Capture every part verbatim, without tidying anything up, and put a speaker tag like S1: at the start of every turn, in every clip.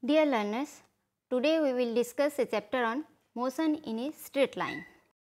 S1: Dear learners, today we will discuss a chapter on motion in a straight line.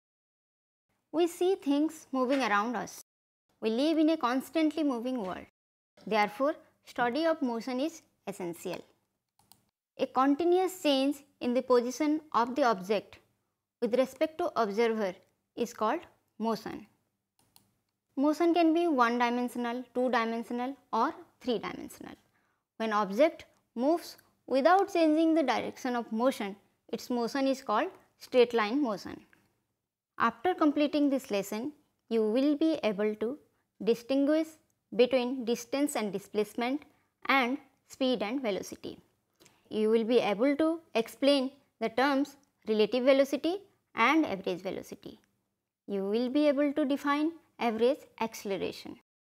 S1: We see things moving around us. We live in a constantly moving world. Therefore, study of motion is essential. A continuous change in the position of the object with respect to observer is called motion. Motion can be one dimensional, two dimensional or three dimensional. When object moves without changing the direction of motion, its motion is called straight line motion. After completing this lesson, you will be able to distinguish between distance and displacement and speed and velocity. You will be able to explain the terms relative velocity and average velocity. You will be able to define average acceleration.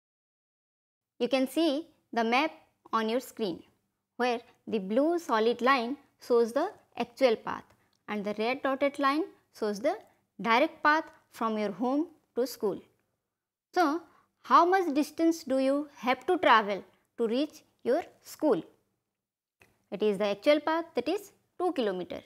S1: You can see the map on your screen, where the blue solid line shows the actual path and the red dotted line shows the direct path from your home to school. So, how much distance do you have to travel to reach your school? It is the actual path, that is two kilometers.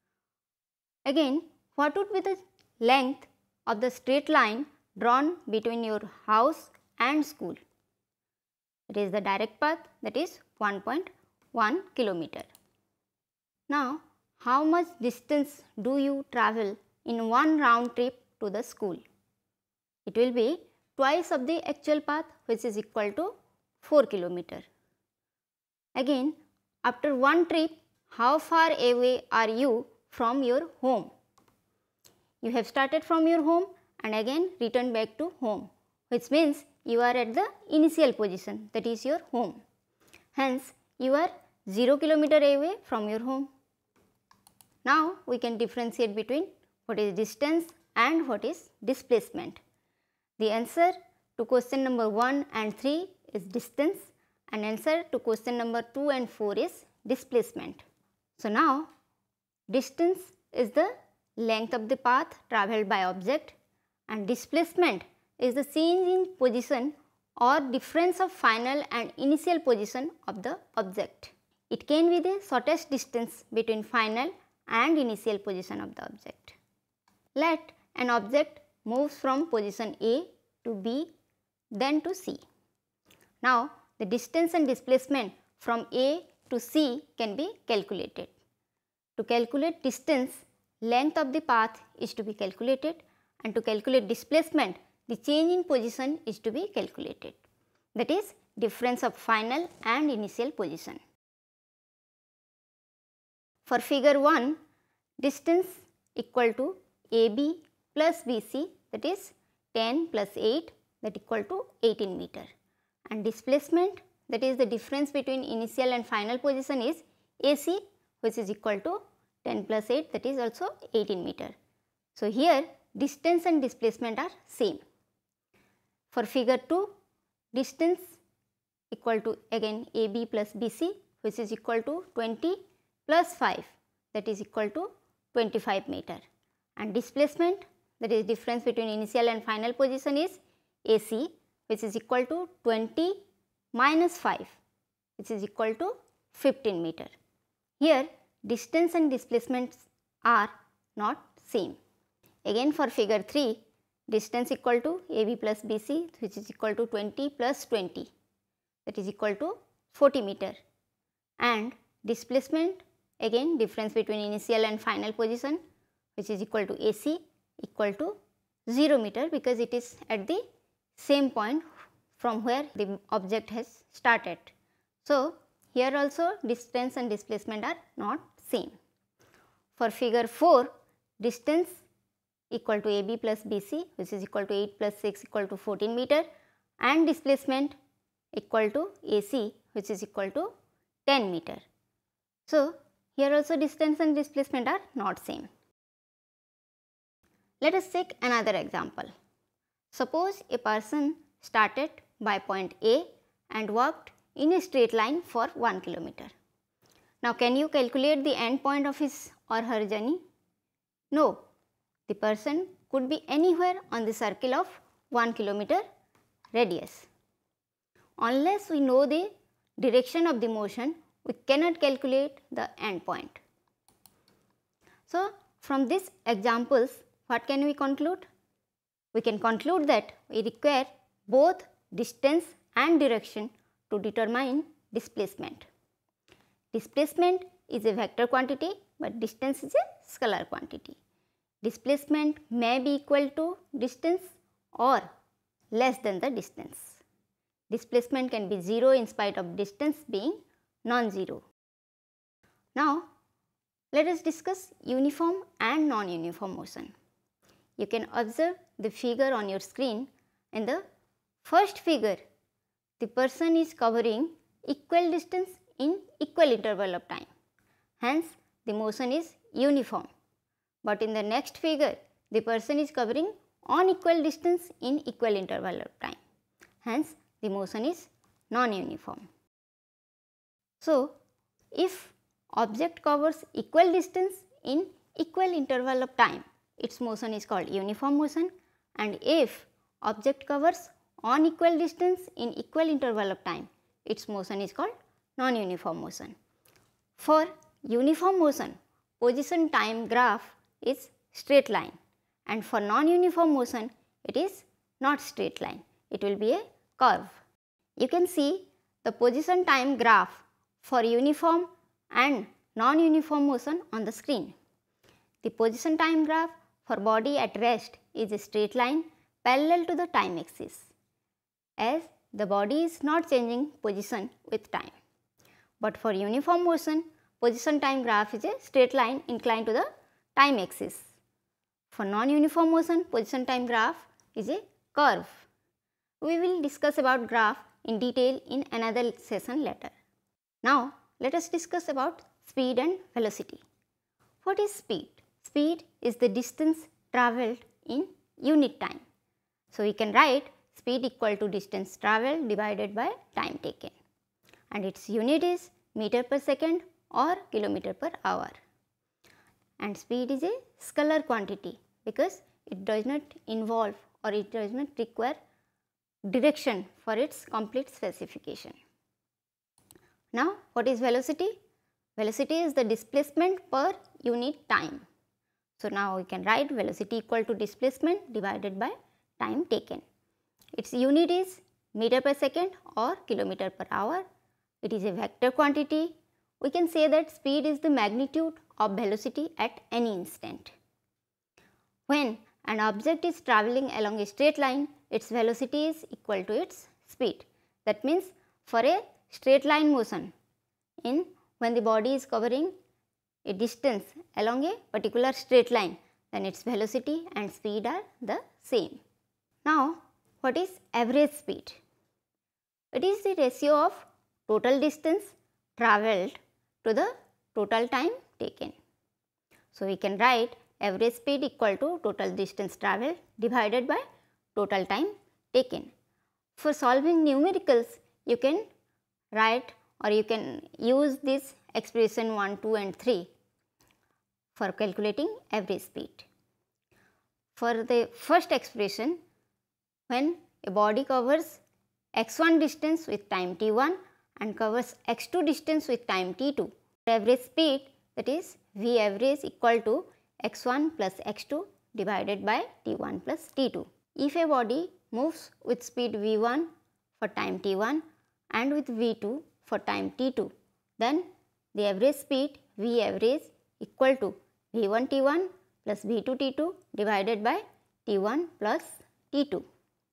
S1: Again, what would be the length of the straight line drawn between your house and school? It is the direct path, that is one point one kilometer. Now, how much distance do you travel in one round trip to the school? It will be twice of the actual path, which is equal to four kilometers. Again, after one trip, how far away are you from your home? You have started from your home and again returned back to home, which means you are at the initial position, that is your home. Hence, you are zero kilometer away from your home. Now, we can differentiate between what is distance and what is displacement. The answer to question number one and three is distance, and answer to question number two and four is displacement. So, now distance is the length of the path travelled by object and displacement is the change in position or difference of final and initial position of the object. It can be the shortest distance between final and initial position of the object. Let an object moves from position A to B, then to C. Now, the distance and displacement from A to C can be calculated. To calculate distance, length of the path is to be calculated, and to calculate displacement, the change in position is to be calculated. That is difference of final and initial position. For figure one, distance equal to A B plus B C, that is ten plus eight, that equal to eighteen meter, and displacement, that is the difference between initial and final position, is A C, which is equal to ten plus eight, that is also eighteen meter. So, here distance and displacement are same. For figure two, distance equal to again A B plus B C, which is equal to twenty plus five, that is equal to twenty-five meter, and displacement, that is difference between initial and final position, is A C, which is equal to twenty minus five, which is equal to fifteen meter. Here distance and displacements are not same. Again, for figure three, distance equal to A B plus B C, which is equal to twenty plus twenty, that is equal to forty meter, and displacement, again difference between initial and final position, which is equal to A C, equal to zero meter, because it is at the same point from where the object has started. So, here also distance and displacement are not same. For figure four, distance equal to A B plus B C, which is equal to eight plus six, equal to fourteen meter, and displacement equal to A C, which is equal to ten meter. So, here also distance and displacement are not same. Let us take another example. Suppose a person started by point A and walked in a straight line for one kilometer. Now, can you calculate the end point of his or her journey? No, the person could be anywhere on the circle of one kilometer radius. Unless we know the direction of the motion, we cannot calculate the end point. So, from these examples, what can we conclude? We can conclude that we require both distance and direction to determine displacement. Displacement is a vector quantity, but distance is a scalar quantity. Displacement may be equal to distance or less than the distance. Displacement can be zero in spite of distance being non-zero. Now, let us discuss uniform and non-uniform motion. You can observe the figure on your screen. In the first figure, the person is covering equal distance in equal interval of time. Hence, the motion is uniform. But in the next figure, the person is covering unequal distance in equal interval of time. Hence, the motion is non-uniform. So, if object covers equal distance in equal interval of time, its motion is called uniform motion, and if object covers unequal distance in equal interval of time, its motion is called non-uniform motion. For uniform motion, position time graph is straight line, and for non-uniform motion, it is not straight line, it will be a curve. You can see the position time graph for uniform and non-uniform motion on the screen. The position time graph for body at rest is a straight line parallel to the time axis, as the body is not changing position with time. But for uniform motion, position time graph is a straight line inclined to the time axis. For non-uniform motion, position time graph is a curve. We will discuss about graph in detail in another session later. Now, let us discuss about speed and velocity. What is speed? Speed is the distance travelled in unit time. So, we can write speed equal to distance travelled divided by time taken, and its unit is meter per second or kilometer per hour. And speed is a scalar quantity because it does not involve or it does not require direction for its complete specification. Now, what is velocity? Velocity is the displacement per unit time. So, now we can write velocity equal to displacement divided by time taken. Its unit is meter per second or kilometer per hour. It is a vector quantity. We can say that speed is the magnitude of velocity at any instant. When an object is travelling along a straight line, its velocity is equal to its speed. That means, for a straight line motion, in when the body is covering a distance along a particular straight line, then its velocity and speed are the same. Now, what is average speed? It is the ratio of total distance travelled to the total time taken. So, we can write average speed equal to total distance travelled divided by total time taken. For solving numericals, you can write or you can use this expression one, two and three for calculating average speed. For the first expression, when a body covers x one distance with time t one and covers x two distance with time t two, average speed, that is V average equal to x one plus x two divided by t one plus t two. If a body moves with speed v one for time t one and with v two for time t two, then the average speed V average equal to v one t one plus v two t two divided by t one plus t two.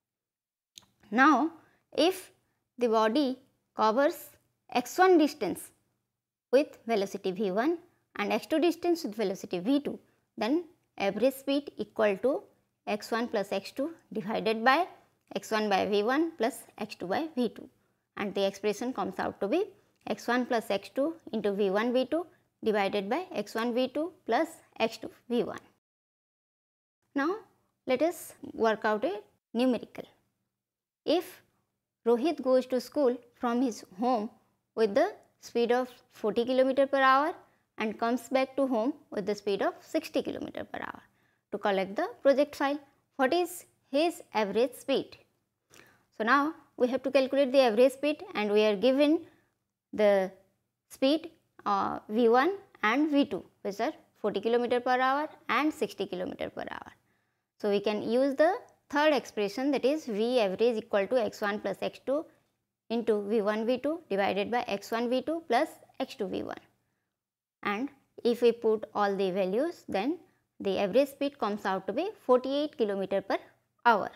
S1: Now, if the body covers x one distance with velocity v one and x two distance with velocity v two, then average speed equal to x one plus x two divided by x one by v one plus x two by v two, and the expression comes out to be x one plus x two into v one v two divided by x one v two plus x two v one. Now, let us work out a numerical. If Rohit goes to school from his home with the speed of forty kilometer per hour and comes back to home with the speed of sixty kilometer per hour to collect the project file, what is his average speed? So, now we have to calculate the average speed, and we are given the speed uh, v one and v two, which are forty kilometer per hour and sixty kilometer per hour. So, we can use the third expression, that is V average equal to x one plus x two into v one v two divided by x one v two plus x two v one, and if we put all the values, then the average speed comes out to be forty-eight kilometer per hour.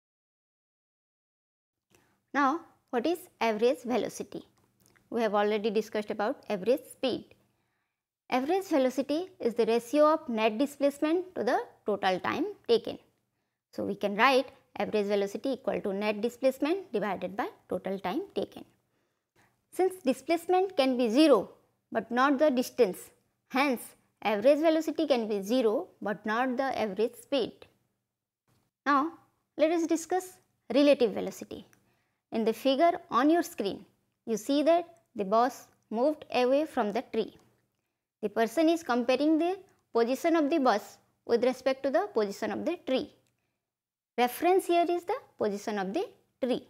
S1: Now, what is average velocity? We have already discussed about average speed. Average velocity is the ratio of net displacement to the total time taken. So, we can write average velocity equal to net displacement divided by total time taken. Since displacement can be zero but not the distance, hence average velocity can be zero but not the average speed. Now, let us discuss relative velocity. In the figure on your screen, you see that the bus moved away from the tree. The person is comparing the position of the bus with respect to the position of the tree. Reference here is the position of the tree.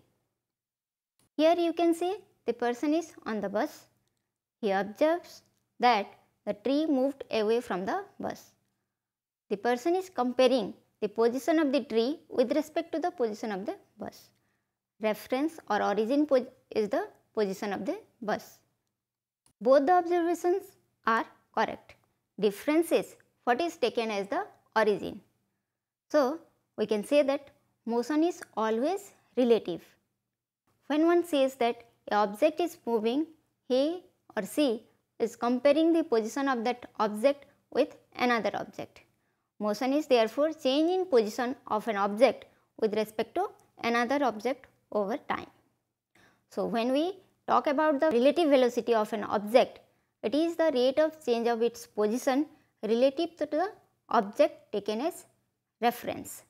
S1: Here you can see the person is on the bus. He observes that the tree moved away from the bus. The person is comparing the position of the tree with respect to the position of the bus. Reference or origin is the position of the bus. Both the observations are correct. Difference is what is taken as the origin. So, we can say that motion is always relative. When one says that an object is moving, he or she is comparing the position of that object with another object. Motion is therefore change in position of an object with respect to another object over time. So, when we talk about the relative velocity of an object, it is the rate of change of its position relative to the object taken as reference.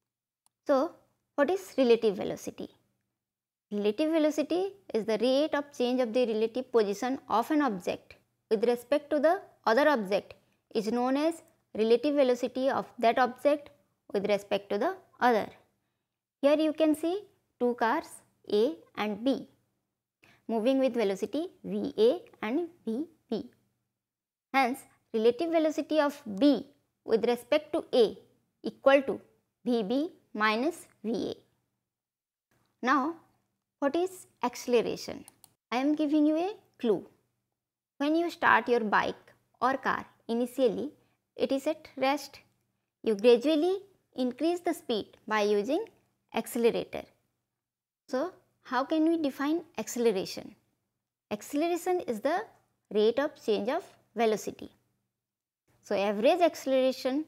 S1: So, what is relative velocity? Relative velocity is the rate of change of the relative position of an object with respect to the other object is known as relative velocity of that object with respect to the other. Here you can see two cars A and B moving with velocity V A and V B. Hence, relative velocity of B with respect to A equal to V B minus V A. Now, what is acceleration? I am giving you a clue. When you start your bike or car, initially it is at rest. You gradually increase the speed by using accelerator. So, how can we define acceleration? Acceleration is the rate of change of velocity. So, average acceleration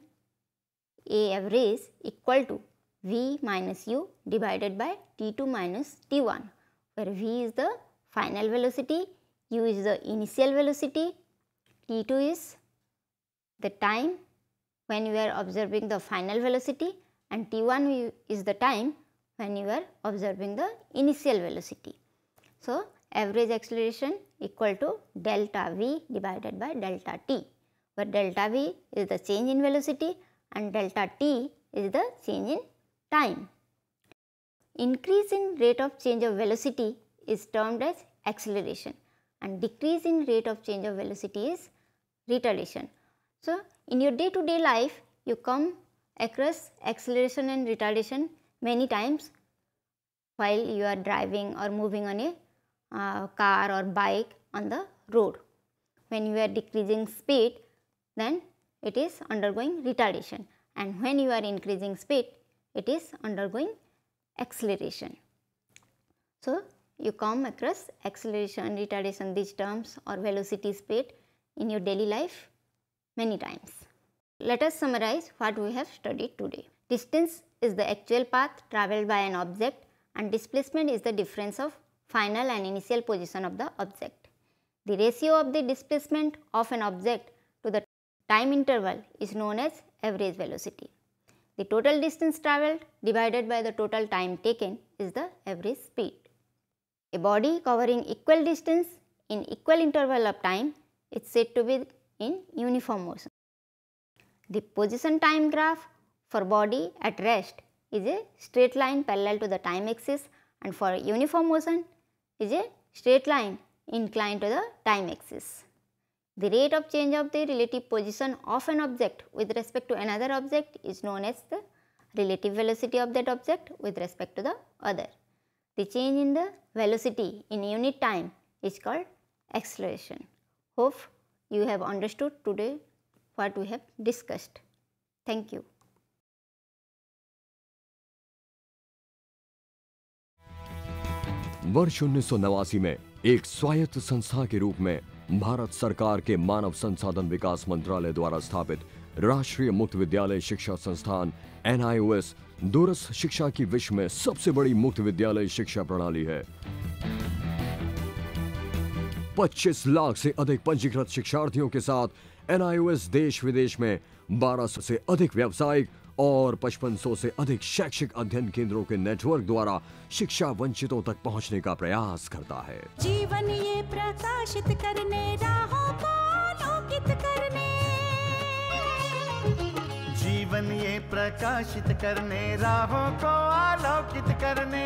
S1: A average equal to V minus U divided by T two minus T one, where V is the final velocity, U is the initial velocity, T two is the time when you are observing the final velocity, and T one is the time when you are observing the initial velocity. So, average acceleration equal to delta V divided by delta T, where delta V is the change in velocity and delta T is the change in time. Increase in rate of change of velocity is termed as acceleration and decrease in rate of change of velocity is retardation. So, in your day to day life you come across acceleration and retardation many times while you are driving or moving on a uh, car or bike on the road. When you are decreasing speed, then it is undergoing retardation, and when you are increasing speed, it is undergoing acceleration. So, you come across acceleration, retardation, these terms or velocity, speed in your daily life many times. Let us summarize what we have studied today. Distance is the actual path travelled by an object and displacement is the difference of final and initial position of the object. The ratio of the displacement of an object to the time interval is known as average velocity. The total distance travelled divided by the total time taken is the average speed. A body covering equal distance in equal interval of time is said to be in uniform motion. The position time graph for body at rest is a straight line parallel to the time axis, and for uniform motion is a straight line inclined to the time axis. The rate of change of the relative position of an object with respect to another object is known as the relative velocity of that object with respect to the other. The change in the velocity in unit time is called acceleration. Hope you have understood today what we have discussed. Thank you.
S2: वर्ष उन्नीस सौ नवासी में एक स्वायत्त संस्था के रूप में भारत सरकार के मानव संसाधन विकास मंत्रालय द्वारा स्थापित राष्ट्रीय मुक्त विद्यालय शिक्षा संस्थान एन आई ओ एस दूरस्थ शिक्षा की विश्व में सबसे बड़ी मुक्त विद्यालय शिक्षा प्रणाली है। पच्चीस लाख से अधिक पंजीकृत शिक्षार्थियों के साथ एन आई ओ एस देश विदेश में बारह सौ से अधिक व्यावसायिक और पचपन सौ से अधिक शैक्षिक अध्ययन केंद्रों के नेटवर्क द्वारा शिक्षा वंचितों तक पहुंचने का प्रयास करता है।
S3: जीवन ये प्रकाशित करने, राहों को आलोकित करने,
S4: जीवन ये प्रकाशित करने, राहों को आलोकित करने,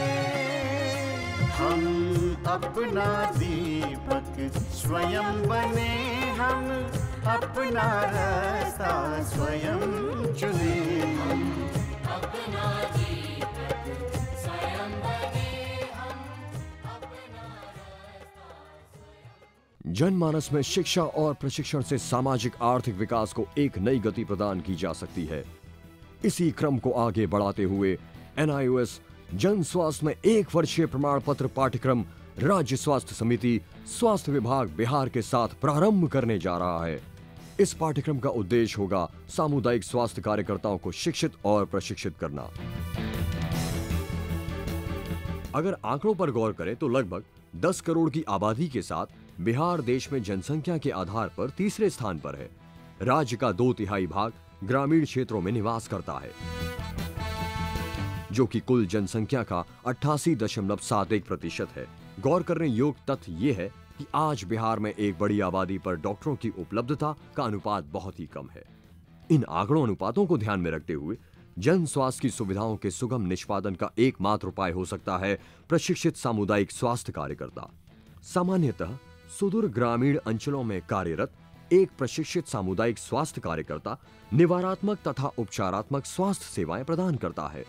S4: हम अपना दीपक स्वयं बने, हम अपना रास्ता स्वयं चुने, हम अपना दीपक स्वयं बने, हम अपना रास्ता स्वयं।
S2: जनमानस में शिक्षा और प्रशिक्षण से सामाजिक आर्थिक विकास को एक नई गति प्रदान की जा सकती है। इसी क्रम को आगे बढ़ाते हुए एन आई ओ एस जन स्वास्थ्य में एक वर्षीय प्रमाण पत्र पाठ्यक्रम राज्य स्वास्थ्य समिति स्वास्थ्य विभाग बिहार के साथ प्रारंभ करने जा रहा है। इस पाठ्यक्रम का उद्देश्य होगा सामुदायिक स्वास्थ्य कार्यकर्ताओं को शिक्षित और प्रशिक्षित करना। अगर आंकड़ों पर गौर करें तो लगभग दस करोड़ की आबादी के साथ बिहार देश में जनसंख्या के आधार पर तीसरे स्थान पर है। राज्य का दो तिहाई भाग ग्रामीण क्षेत्रों में निवास करता है, जो कि कुल जनसंख्या का अट्ठासी दशमलव सात एक प्रतिशत है। गौर करने योग्य तथ्य ये है कि आज बिहार में एक बड़ी आबादी पर डॉक्टरों की उपलब्धता का अनुपात बहुत ही कम है। इन आंकड़ों अनुपातों को ध्यान में रखते हुए जन स्वास्थ्य की सुविधाओं के सुगम निष्पादन का एकमात्र उपाय हो सकता है प्रशिक्षित सामुदायिक स्वास्थ्य कार्यकर्ता। सामान्यतः सुदूर ग्रामीण अंचलों में कार्यरत एक प्रशिक्षित सामुदायिक स्वास्थ्य कार्यकर्ता निवारात्मक तथा उपचारात्मक स्वास्थ्य सेवाएं प्रदान करता है,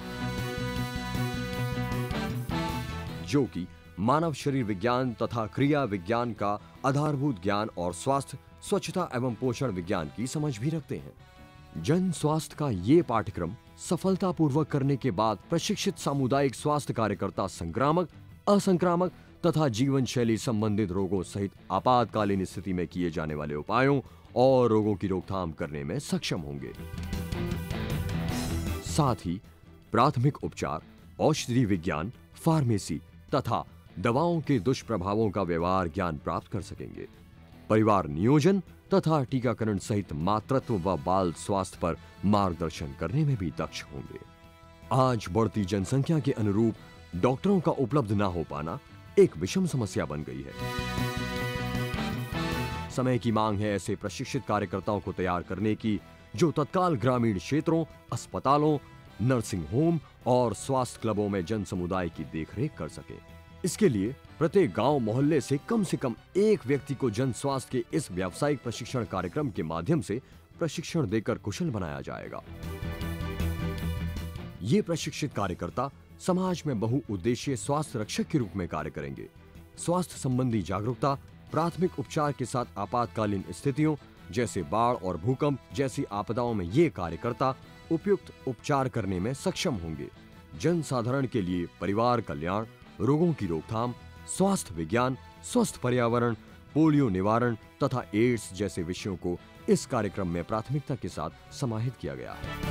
S2: जो कि मानव शरीर विज्ञान तथा क्रिया विज्ञान का आधारभूत ज्ञान और स्वास्थ्य, स्वच्छता एवं पोषण विज्ञान की समझ भी रखते हैं। जन स्वास्थ्य का ये पाठ्यक्रम सफलतापूर्वक करने के बाद प्रशिक्षित सामुदायिक स्वास्थ्य कार्यकर्ता संक्रामक, असंक्रामक तथा जीवन शैली संबंधित रोगों सहित आपातकालीन स्थिति में किए जाने वाले उपायों और रोगों की रोकथाम करने में सक्षम होंगे। साथ ही प्राथमिक उपचार, औषधि विज्ञान, फार्मेसी तथा दवाओं के दुष्प्रभावों का व्यवहार ज्ञान प्राप्त कर सकेंगे। परिवार नियोजन तथा टीकाकरण सहित मातृत्व व बाल स्वास्थ्य पर मार्गदर्शन करने में भी दक्ष होंगे। आज बढ़ती जनसंख्या के अनुरूप डॉक्टरों का उपलब्ध न हो पाना एक विषम समस्या बन गई है। समय की मांग है ऐसे प्रशिक्षित कार्यकर्ताओं को तैयार करने की जो तत्काल ग्रामीण क्षेत्रों, अस्पतालों, नर्सिंग होम और स्वास्थ्य क्लबों में जन समुदाय की देखरेख कर सके। इसके लिए प्रत्येक गांव मोहल्ले से कम से कम एक व्यक्ति को जन स्वास्थ्य के इस व्यावसायिक प्रशिक्षण कार्यक्रम के माध्यम से प्रशिक्षण देकर कुशल बनाया जाएगा। ये प्रशिक्षित कार्यकर्ता समाज में बहुउद्देशीय स्वास्थ्य रक्षक के रूप में कार्य करेंगे। स्वास्थ्य संबंधी जागरूकता, प्राथमिक उपचार के साथ आपातकालीन स्थितियों जैसे बाढ़ और भूकंप जैसी आपदाओं में ये कार्यकर्ता उपयुक्त उपचार करने में सक्षम होंगे। जन साधारण के लिए परिवार कल्याण, रोगों की रोकथाम, स्वास्थ्य विज्ञान, स्वस्थ पर्यावरण, पोलियो निवारण तथा एड्स जैसे विषयों को इस कार्यक्रम में प्राथमिकता के साथ समाहित किया गया है।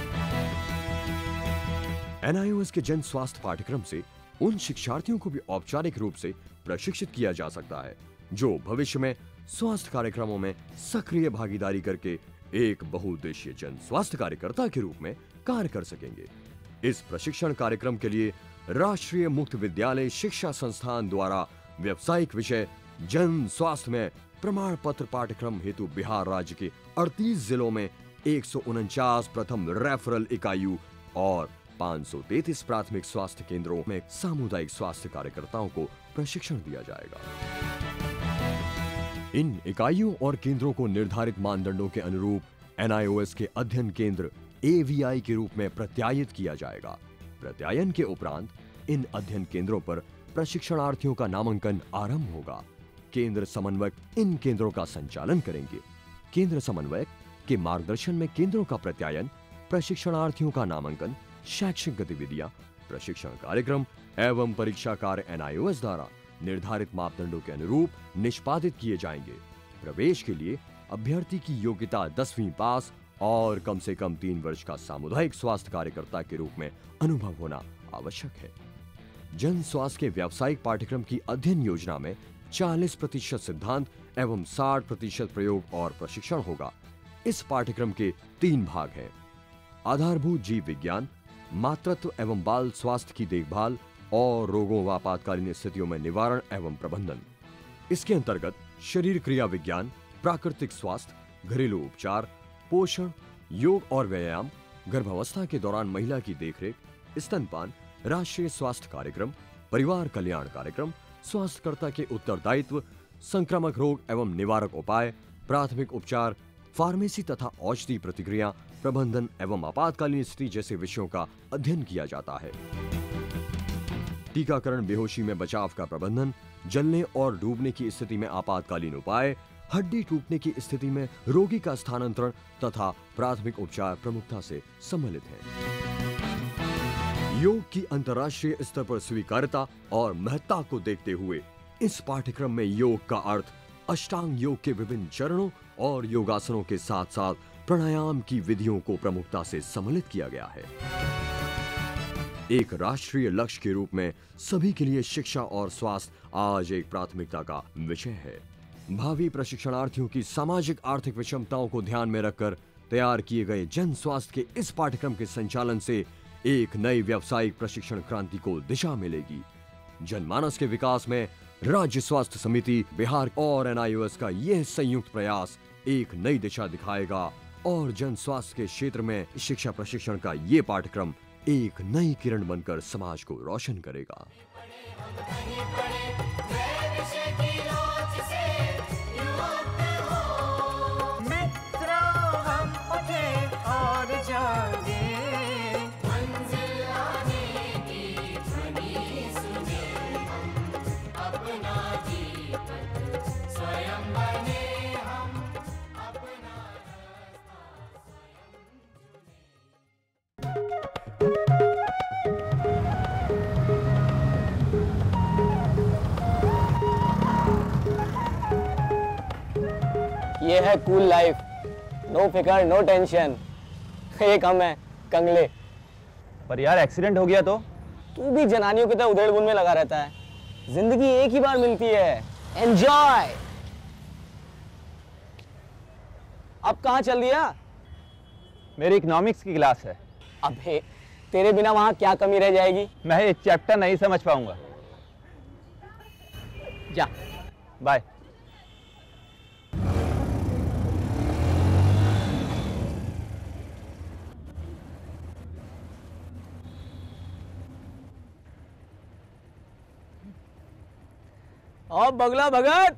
S2: एन आई ओ एस के जन स्वास्थ्य पाठ्यक्रम से उन शिक्षार्थियों को भी औपचारिक रूप से प्रशिक्षित किया जा सकता है जो भविष्य में स्वास्थ्य कार्यक्रमों में सक्रिय भागीदारी करके एक बहुउद्देशीय जन स्वास्थ्य कार्यकर्ता के रूप में कार्य कर सकेंगे। इस प्रशिक्षण कार्यक्रम के लिए राष्ट्रीय मुक्त विद्यालय शिक्षा संस्थान द्वारा व्यावसायिक विषय जन स्वास्थ्य में प्रमाण पत्र पाठ्यक्रम हेतु बिहार राज्य के अड़तीस जिलों में एक सौ उनचास प्रथम रेफरल इकाइयों और पाँच सौ तैंतीस प्राथमिक स्वास्थ्य केंद्रों में सामुदायिक स्वास्थ्य कार्यकर्ताओं को प्रशिक्षण दिया जाएगा। इन इकाइयों और केंद्रों को निर्धारित मानदंडों के अनुरूप एन आई ओ एस के अध्ययन केंद्र ए वी आई के रूप में प्रत्यायित किया जाएगा। प्रत्यायन के उपरांत इन अध्ययन केंद्रों पर प्रशिक्षणार्थियों का नामांकन आरंभ होगा। केंद्र समन्वयक इन केंद्रों का संचालन करेंगे। केंद्र समन्वयक के मार्गदर्शन में केंद्रों का प्रत्यायन, प्रशिक्षणार्थियों का नामांकन, शैक्षिक गतिविधियां, प्रशिक्षण कार्यक्रम एवं परीक्षा कार्य एन आई ओ एस द्वारा निर्धारित मापदंडों के अनुरूप निष्पादित किए जाएंगे। प्रवेश के लिए अभ्यर्थी की योग्यता दसवीं पास और कम से कम तीन वर्ष का सामुदायिक स्वास्थ्य कार्यकर्ता के रूप में अनुभव होना आवश्यक है। जन स्वास्थ्य के व्यावसायिक पाठ्यक्रम की अध्ययन योजना में चालीस प्रतिशत सिद्धांत एवं साठ प्रतिशत प्रयोग और प्रशिक्षण होगा। इस पाठ्यक्रम के तीन भाग हैं: आधारभूत जीव विज्ञान, मातृत्व एवं बाल स्वास्थ्य की देखभाल और रोगों व आपातकालीन स्थितियों में निवारण एवं प्रबंधन। इसके अंतर्गत शरीर क्रिया विज्ञान, प्राकृतिक स्वास्थ्य, घरेलू उपचार, पोषण, योग और व्यायाम, गर्भावस्था के दौरान महिला की देखरेख, स्तनपान, राष्ट्रीय स्वास्थ्य कार्यक्रम, परिवार कल्याण कार्यक्रम, स्वास्थ्यकर्ता के उत्तरदायित्व, संक्रामक रोग एवं निवारक उपाय, प्राथमिक उपचार, फार्मेसी तथा औषधि प्रतिक्रिया प्रबंधन एवं आपातकालीन स्थिति जैसे विषयों का अध्ययन किया जाता है। टीकाकरण, बेहोशी में बचाव का प्रबंधन, जलने और डूबने की स्थिति में आपातकालीन उपाय, हड्डी टूटने की स्थिति में रोगी का स्थानांतरण तथा प्राथमिक उपचार प्रमुखता से सम्मिलित है। योग की अंतर्राष्ट्रीय स्तर पर स्वीकार्यता और महत्ता को देखते हुए इस पाठ्यक्रम में योग का अर्थ अष्टांग योग के विभिन्न चरणों और योगासनों के साथ साथ प्राणायाम की विधियों को प्रमुखता से सम्मिलित किया गया है। एक राष्ट्रीय लक्ष्य के रूप में सभी के लिए शिक्षा और स्वास्थ्य आज एक प्राथमिकता का विषय है। भावी प्रशिक्षणार्थियों की सामाजिक आर्थिक विषमताओं को ध्यान में रखकर तैयार किए गए जन स्वास्थ्य के इस पाठ्यक्रम के संचालन से एक नई व्यावसायिक प्रशिक्षण क्रांति को दिशा मिलेगी। जनमानस के विकास में राज्य स्वास्थ्य समिति बिहार और एन आई ओ एस का यह संयुक्त प्रयास एक नई दिशा दिखाएगा और जन स्वास्थ्य के क्षेत्र में शिक्षा प्रशिक्षण का ये पाठ्यक्रम एक नई किरण बनकर समाज को रोशन करेगा।
S4: मित्रों हम उठे और जागे, मंजिल आने की ध्वनि सुने, अपना जीवन स्वयं बने हम, अपना
S5: ये है कूल लाइफ, नो फिकर नो टेंशन। एक हम है कंगले।
S6: पर यार एक्सीडेंट हो गया तो?
S5: तू भी जनानियों की तरह उधेड़ बुन में लगा रहता है। जिंदगी एक ही बार मिलती है, एंजॉय। अब कहाँ चल दिया?
S6: मेरी इकोनॉमिक्स की क्लास है।
S5: अबे तेरे बिना वहां क्या कमी रह जाएगी?
S6: मैं ये चैप्टर नहीं समझ पाऊंगा।
S5: जा
S6: बाय।
S5: और बगला भगत।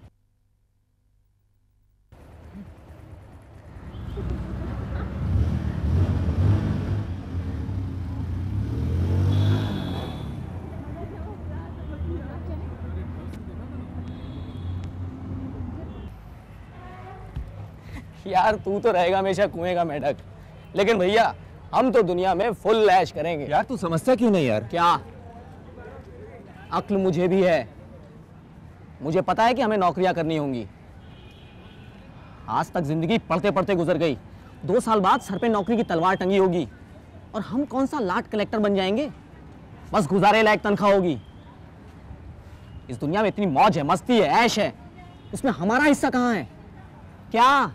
S5: यार तू तो रहेगा हमेशा कुएं का मेढक, लेकिन भैया हम तो दुनिया में फुल ऐश करेंगे।
S6: यार तू समझता क्यों नहीं यार?
S5: क्या अक्ल मुझे भी है। मुझे पता है कि हमें नौकरियां करनी होंगी। आज तक जिंदगी पढ़ते पढ़ते गुजर गई। दो साल बाद सर पे नौकरी की तलवार टंगी होगी और हम कौन सा लाट कलेक्टर बन जाएंगे। बस गुजारे लायक तनख्वाह होगी। इस दुनिया में इतनी मौज है, मस्ती है, ऐश है, उसमें हमारा हिस्सा कहाँ है? क्या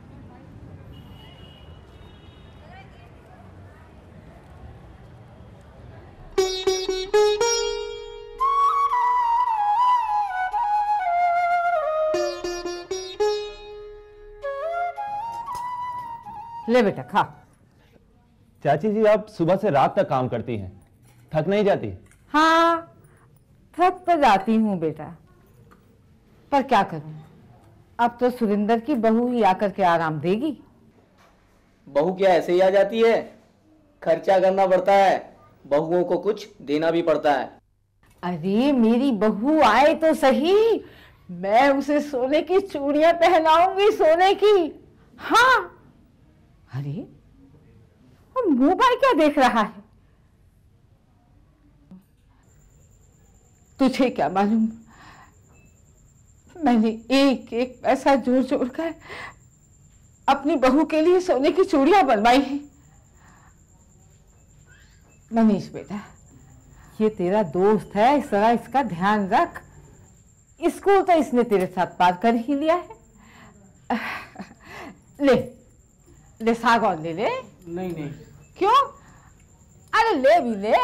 S7: ले बेटा खा।
S6: चाची जी आप सुबह से रात तक काम करती हैं, थक नहीं जाती?
S7: हाँ थक तो जाती हूँ बेटा, पर क्या करूँ, अब तो सुरेंद्र की बहू ही आकर के आराम देगी।
S5: बहू क्या ऐसे ही आ जाती है? खर्चा करना पड़ता है, बहुओं को कुछ देना भी पड़ता है।
S7: अरे मेरी बहू आए तो सही, मैं उसे सोने की चूड़ियां पहनाऊंगी, सोने की। हाँ, अरे अब मोबाइल क्या देख रहा है? तुझे क्या मालूम, मैंने एक एक पैसा जोड़ जोड़ कर अपनी बहू के लिए सोने की चूड़ियां बनवाई हैं। मनीष बेटा, ये तेरा दोस्त है, इस तरह इसका ध्यान रख। स्कूल तो इसने तेरे साथ पार कर ही लिया है। ले ले सागौन ले ले।
S5: नहीं नहीं।
S7: क्यों? अरे ले भी ले।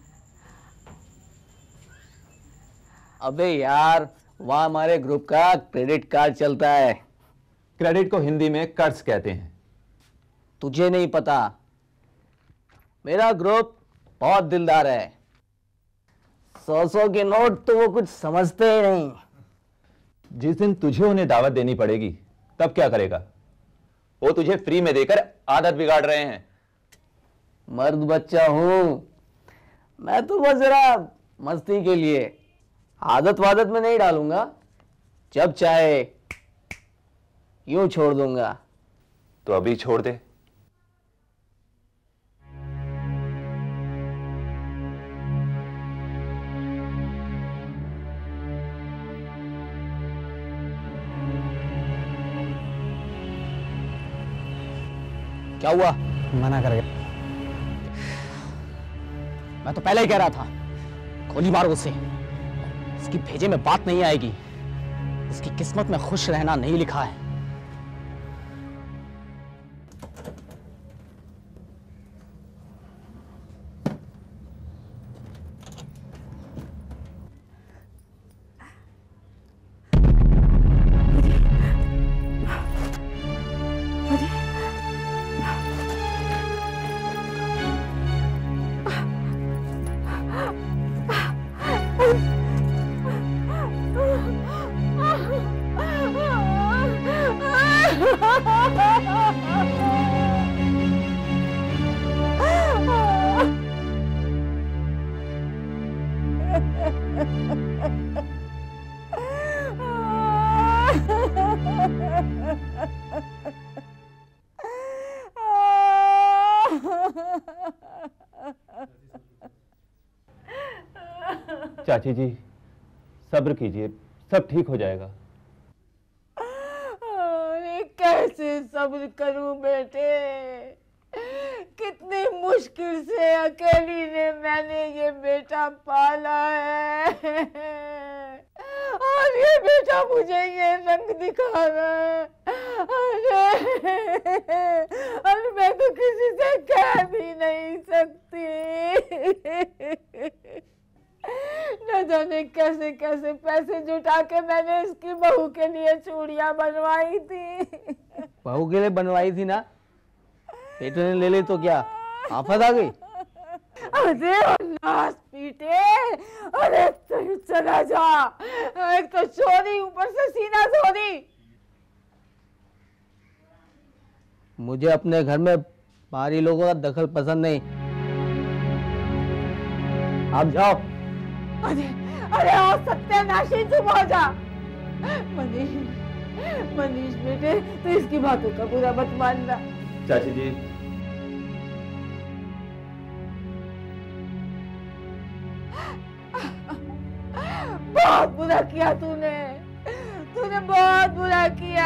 S5: अबे यार, वहाँ हमारे ग्रुप का क्रेडिट कार्ड चलता है।
S6: क्रेडिट को हिंदी में कर्ज कहते हैं।
S5: तुझे नहीं पता, मेरा ग्रुप बहुत दिलदार है। सौ सौ के नोट तो वो कुछ समझते ही नहीं।
S6: जिस दिन तुझे उन्हें दावत देनी पड़ेगी तब क्या करेगा? वो तुझे फ्री में देकर आदत बिगाड़ रहे हैं।
S5: मर्द बच्चा हूं मैं, तो बस जरा मस्ती के लिए, आदत वादत में नहीं डालूंगा। जब चाहे यूं छोड़ दूंगा।
S6: तो अभी छोड़ दे।
S5: क्या हुआ? मना कर गया। मैं तो पहले ही कह रहा था, गोली मारो उसे। इसकी भेजे में बात नहीं आएगी। इसकी किस्मत में खुश रहना नहीं लिखा है।
S6: चाची जी, सब्र कीजिए, सब ठीक हो जाएगा।
S7: अरे कैसे सब्र करूं बेटे, कितनी मुश्किल से अकेली ने मैंने ये बेटा पाला है, और ये बेटा मुझे ये रंग दिखा रहा है। अरे और मैं तो किसी से कह भी नहीं सकती। न जाने कैसे कैसे पैसे जुटा के मैंने इसकी बहू के लिए चूड़ियां बनवाई थी।
S5: बहू के लिए बनवाई थी ना, पेट ने ले ली तो क्या आफत आ गई?
S7: अरे नाश पीटे, अरे तू चला जा। एक तो चोरी, ऊपर से सीना चोरी।
S5: मुझे अपने घर में बाहरी लोगों का दखल पसंद नहीं। आप जाओ।
S7: अरे अरे ओ सत्यानाशी, चुप हो जा। मनीष मनीष बेटे, तू इसकी बातों का बुरा मत मानना।
S6: चाची जी,
S7: बहुत बुरा किया तूने, तूने बहुत बुरा किया।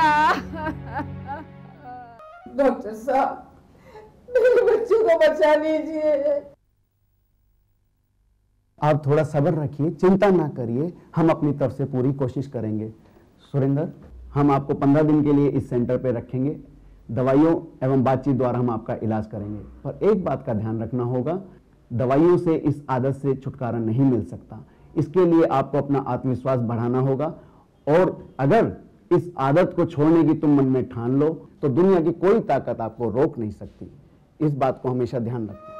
S7: डॉक्टर साहब, मेरे बच्चों को बचा लीजिए।
S8: आप थोड़ा सब्र रखिए, चिंता ना करिए, हम अपनी तरफ से पूरी कोशिश करेंगे। सुरेंद्र, हम आपको पंद्रह दिन के लिए इस सेंटर पे रखेंगे। दवाइयों एवं बातचीत द्वारा हम आपका इलाज करेंगे, पर एक बात का ध्यान रखना होगा, दवाइयों से इस आदत से छुटकारा नहीं मिल सकता। इसके लिए आपको अपना आत्मविश्वास बढ़ाना होगा, और अगर इस आदत को छोड़ने की तुम मन में ठान लो तो दुनिया की कोई ताकत आपको रोक नहीं सकती। इस बात को हमेशा ध्यान रखना।